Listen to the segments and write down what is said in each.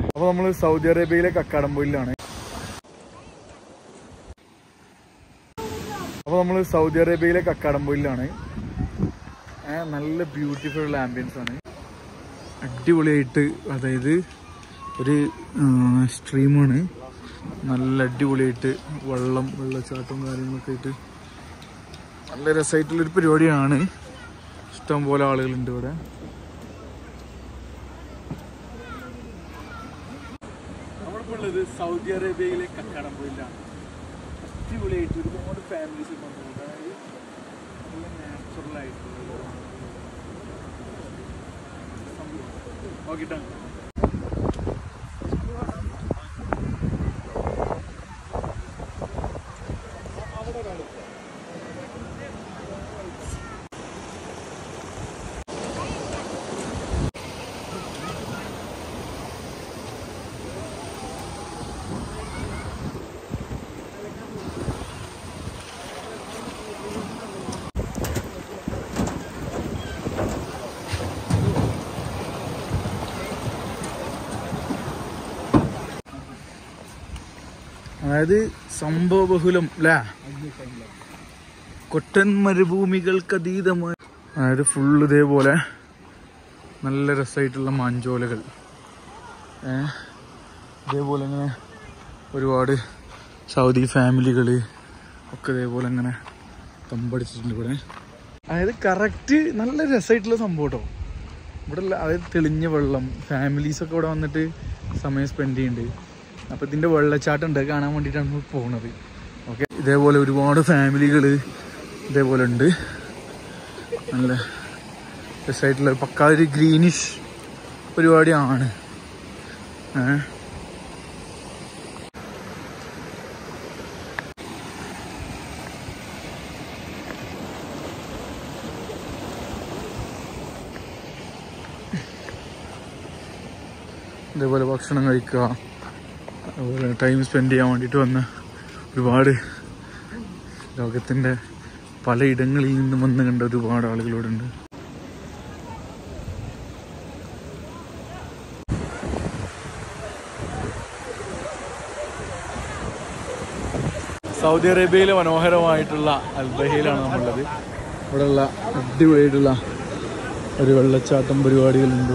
അപ്പോൾ നമ്മൾ സൗദി അറേബ്യയിലെ കക്കാടംപൊയിലാണ്. നല്ല ബ്യൂട്ടിഫുൾ ആംബിയൻസ് ആണ്, അടിപൊളിയായിട്ട്. അതായത് ഒരു സ്ട്രീമാണ്, നല്ല അടിപൊളിയായിട്ട് വെള്ളച്ചാട്ടവും കാര്യങ്ങളൊക്കെ ആയിട്ട് നല്ല രസമായിട്ടുള്ളൊരു പരിപാടിയാണ്. ഇഷ്ടം പോലെ ആളുകളുണ്ട് ഇവിടെ. നമ്മളിപ്പോൾ ഉള്ളത് സൗദി അറേബ്യയിലെ കക്കാടംപൊയിലാണ്. അടിപൊളിയായിട്ട് ഒരുപാട് ഫാമിലീസ് വന്നിട്ടുണ്ട്. അതായത് നല്ല നാച്ചുറലായിട്ടുള്ള നോക്കിയിട്ടാണ്. അതായത് സംഭവബഹുലം അല്ലേ, കൊട്ടൻ മരുഭൂമികൾക്ക് അതീതമായി. അതായത് ഫുള്ള് ഇതേപോലെ നല്ല രസമായിട്ടുള്ള മാഞ്ചോലകൾ. ഇതേപോലെ ഇങ്ങനെ ഒരുപാട് സൗദി ഫാമിലികൾ ഒക്കെ ഇതേപോലെ ഇങ്ങനെ തമ്പടിച്ചിട്ടുണ്ട് ഇവിടെ. അതായത് കറക്റ്റ് നല്ല രസമായിട്ടുള്ള സംഭവം കേട്ടോ ഇവിടെ. അതായത് തെളിഞ്ഞ വെള്ളം, ഫാമിലീസൊക്കെ ഇവിടെ വന്നിട്ട് സമയം സ്പെൻഡ് ചെയ്യുന്നുണ്ട്. അപ്പോൾ ഇതിൻ്റെ വെള്ളച്ചാട്ടം ഉണ്ട്, കാണാൻ വേണ്ടിയിട്ടാണ് നമ്മൾ പോകുന്നത്. ഓക്കെ, ഇതേപോലെ ഒരുപാട് ഫാമിലികൾ ഇതേപോലെ ഉണ്ട്. നല്ല രസമായിട്ടുള്ള പക്കാ ഒരു ഗ്രീനിഷ് പരിപാടിയാണ്. ഇതേപോലെ ഭക്ഷണം കഴിക്കുക, അതുപോലെ ടൈം സ്പെൻഡ് ചെയ്യാൻ വേണ്ടിയിട്ട് വന്ന ഒരുപാട് ലോകത്തിൻ്റെ പലയിടങ്ങളിൽ നിന്നും വന്ന് കണ്ട ഒരുപാട് ആളുകളോടുണ്ട്. സൗദി അറേബ്യയിലെ മനോഹരമായിട്ടുള്ള അൽബഹയിലാണ് നമ്മളുള്ളത്. ഇവിടെയുള്ള അടിപൊളിയായിട്ടുള്ള ഒരു വെള്ളച്ചാട്ടം പരിപാടികളുണ്ട്.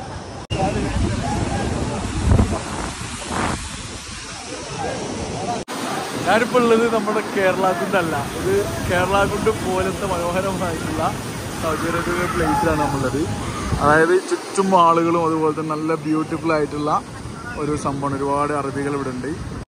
ഞാനിപ്പോൾ ഉള്ളത് നമ്മുടെ കേരളാകുണ്ട് അല്ല, ഇത് കേരളാകുണ്ട് പോലത്തെ മനോഹരമായിട്ടുള്ള സൗദി അറേബ്യയിലെ പ്ലേസിലാണ് നമ്മളുള്ളത്. അതായത് ചുറ്റും ആളുകളും അതുപോലെ തന്നെ നല്ല ബ്യൂട്ടിഫുൾ ആയിട്ടുള്ള ഒരു സംഭവമാണ്. ഒരുപാട് അറബികൾ ഇവിടെ ഉണ്ട്.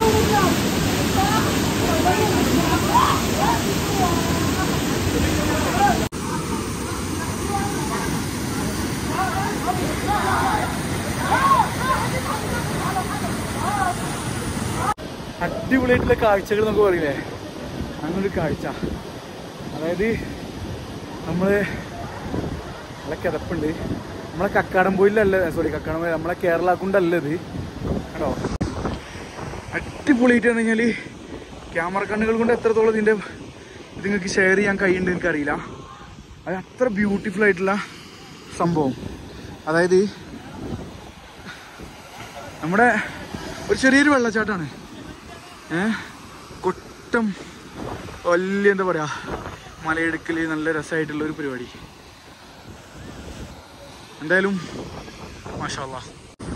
അടിപൊളിയായിട്ടുള്ള കാഴ്ചകൾ നമുക്ക് പറയില്ലേ, അങ്ങനൊരു കാഴ്ച. അതായത് നമ്മള് നല്ല കിതപ്പുണ്ട്. നമ്മളെ കക്കാടംപൊയിലല്ല, കക്കാടംപൊയിൽ നമ്മളെ കേരളാകുണ്ടല്ല ഇത് കേട്ടോ. അടിപൊളിയായിട്ട് പറഞ്ഞു കഴിഞ്ഞാൽ ക്യാമറ കണ്ണുകൾ കൊണ്ട് എത്രത്തോളം ഇതിൻ്റെ ഇത് നിങ്ങൾക്ക് ഷെയർ ചെയ്യാൻ കഴിയുന്നുണ്ട് എനിക്കറിയില്ല. അത് അത്ര ബ്യൂട്ടിഫുൾ ആയിട്ടുള്ള സംഭവം. അതായത് നമ്മുടെ ഒരു ചെറിയൊരു വെള്ളച്ചാട്ടമാണ്, കൊട്ടം വലിയ എന്താ പറയുക മലയിടുക്കിൽ നല്ല രസമായിട്ടുള്ള ഒരു പരിപാടി. എന്തായാലും മാഷാ അല്ലാഹ്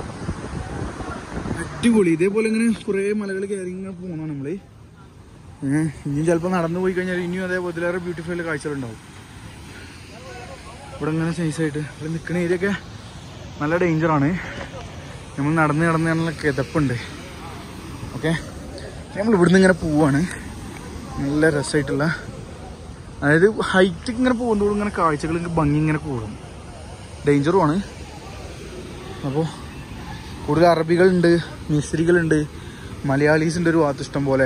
അടിപൊളി. ഇതേപോലെ ഇങ്ങനെ കുറേ മലകൾ കയറി ഇങ്ങനെ പോകണം നമ്മൾ. ഇനിയും ചിലപ്പോൾ നടന്നു പോയി കഴിഞ്ഞാൽ ഇനിയും അതേപോലെ ഇതിലേറെ ബ്യൂട്ടിഫുൾ കാഴ്ചകളുണ്ടാവും. ഇവിടെ ഇങ്ങനെ നൈസായിട്ട് ഇവിടെ നിൽക്കുന്ന ഏരിയൊക്കെ നല്ല ഡേഞ്ചറാണ്. നമ്മൾ നടന്ന് നല്ല കിതപ്പുണ്ട്. ഓക്കെ, നമ്മൾ ഇവിടുന്ന് ഇങ്ങനെ പോവാണ്. നല്ല രസമായിട്ടുള്ള, അതായത് ഹൈറ്റ് ഇങ്ങനെ പോകുന്നതോടും ഇങ്ങനെ കാഴ്ചകൾ ഭംഗി ഇങ്ങനെ കൂടും. ഡേഞ്ചറുമാണ്. അപ്പോൾ കൂടുതൽ അറബികളുണ്ട്, മിസ്രികളുണ്ട്, മലയാളീസിൻ്റെ ഒരു ഭാഗത്ത് ഇഷ്ടം പോലെ.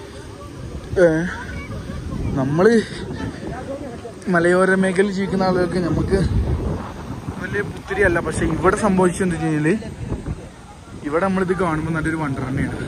നമ്മൾ മലയോര മേഖലയിൽ ജീവിക്കുന്ന ആളുകൾക്ക് നമുക്ക് വലിയ പുത്തിരിയല്ല. പക്ഷെ ഇവിടെ സംഭവിച്ചെന്ന് വെച്ച് കഴിഞ്ഞാൽ ഇവിടെ നമ്മളിത് കാണുമ്പോൾ നല്ലൊരു വണ്ടർ തന്നെയാണ്.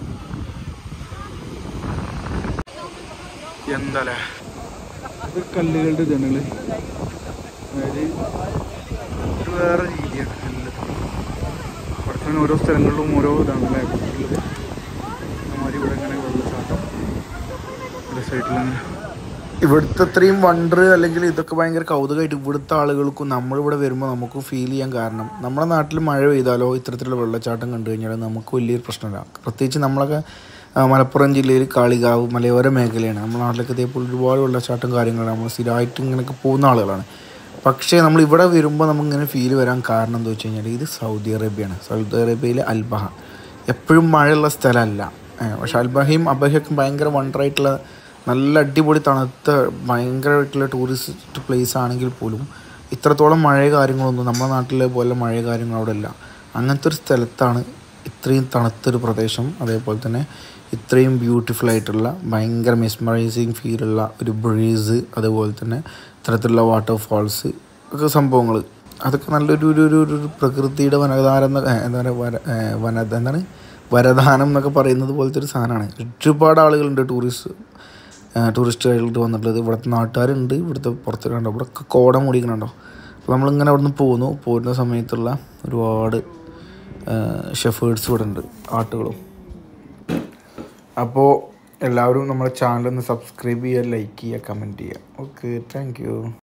എന്താ ഇത് കല്ലുകളുടെ ഇതാണ്. അതായത് ഒരു വേറെ രീതിയാണ് കല്ല്. അങ്ങനെ ഓരോ സ്ഥലങ്ങളിലും ഓരോ ഇതാണല്ലേ ഉള്ളത്. അതുമാതിരി ഇവിടെ ഇങ്ങനെ വെള്ളച്ചാട്ടം ഇവിടെ സൈഡിലങ്ങനെ ഇവിടുത്തെ അത്രയും വണ്ടർ അല്ലെങ്കിൽ ഇതൊക്കെ ഭയങ്കര കൗതുകമായിട്ട് ഇവിടുത്തെ ആളുകൾക്കും നമ്മളിവിടെ വരുമ്പോൾ നമുക്ക് ഫീൽ ചെയ്യാൻ കാരണം നമ്മുടെ നാട്ടിൽ മഴ പെയ്താലോ ഇത്തരത്തിലുള്ള വെള്ളച്ചാട്ടം കണ്ടു കഴിഞ്ഞാൽ നമുക്ക് വലിയൊരു പ്രശ്നമില്ല. പ്രത്യേകിച്ച് നമ്മളൊക്കെ മലപ്പുറം ജില്ലയിൽ കാളികാവ് മലയോര മേഖലയാണ്. നമ്മുടെ നാട്ടിലൊക്കെ ഇതേപോലെ ഒരുപാട് വെള്ളച്ചാട്ടം കാര്യങ്ങളാണ്. നമ്മൾ സ്ഥിരമായിട്ട് ഇങ്ങനെയൊക്കെ പോകുന്ന ആളുകളാണ്. പക്ഷേ നമ്മളിവിടെ വരുമ്പോൾ നമുക്കിങ്ങനെ ഫീൽ വരാൻ കാരണം എന്താ വെച്ച് കഴിഞ്ഞാൽ ഇത് സൗദി അറേബ്യയാണ്. സൗദി അറേബ്യയിലെ അൽബഹ എപ്പോഴും മഴയുള്ള സ്ഥലമല്ല. പക്ഷേ അൽബഹയും അബഹയൊക്കെ ഭയങ്കര വണ്ടറായിട്ടുള്ള നല്ല അടിപൊളി തണുത്ത ഭയങ്കരമായിട്ടുള്ള ടൂറിസ്റ്റ് പ്ലേസ് ആണെങ്കിൽ പോലും ഇത്രത്തോളം മഴ കാര്യങ്ങളൊന്നും നമ്മുടെ നാട്ടിലെ പോലെ മഴ കാര്യങ്ങൾ അവിടെ ഇല്ല. അങ്ങനത്തെ ഒരു സ്ഥലത്താണ് ഇത്രയും തണുത്തൊരു പ്രദേശം, അതേപോലെ തന്നെ ഇത്രയും ബ്യൂട്ടിഫുൾ ആയിട്ടുള്ള ഭയങ്കര മെസ്മറൈസിങ് ഫീലുള്ള ഒരു ബ്രീസ്, അതുപോലെ തന്നെ ഇത്തരത്തിലുള്ള വാട്ടർഫാൾസ് ഒക്കെ സംഭവങ്ങൾ അതൊക്കെ നല്ലൊരു ഒരു ഒരു ഒരു പ്രകൃതിയുടെ വനധാരം എന്താണ് വരദാനം എന്നൊക്കെ പറയുന്നത് പോലത്തെ ഒരു സാധനമാണ്. ഒരുപാട് ആളുകളുണ്ട് ടൂറിസ്റ്റുകളായിട്ട് വന്നിട്ടുള്ളത്. ഇവിടുത്തെ നാട്ടുകാരുണ്ട്, ഇവിടുത്തെ പുറത്ത് കണ്ടോ ഇവിടെയൊക്കെ കോട മൂടിക്കണുണ്ടോ. അപ്പോൾ നമ്മളിങ്ങനെ അവിടെ നിന്ന് പോരുന്ന സമയത്തുള്ള ഒരുപാട് ഷെഫേർഡ്സ് ഇവിടെ ഉണ്ട്, ആട്ടുകളും. അപ്പോൾ എല്ലാവരും നമ്മുടെ ചാനലൊന്ന് സബ്സ്ക്രൈബ് ചെയ്യുക, ലൈക്ക് ചെയ്യുക, കമൻറ്റ് ചെയ്യുക. Okay, thank U.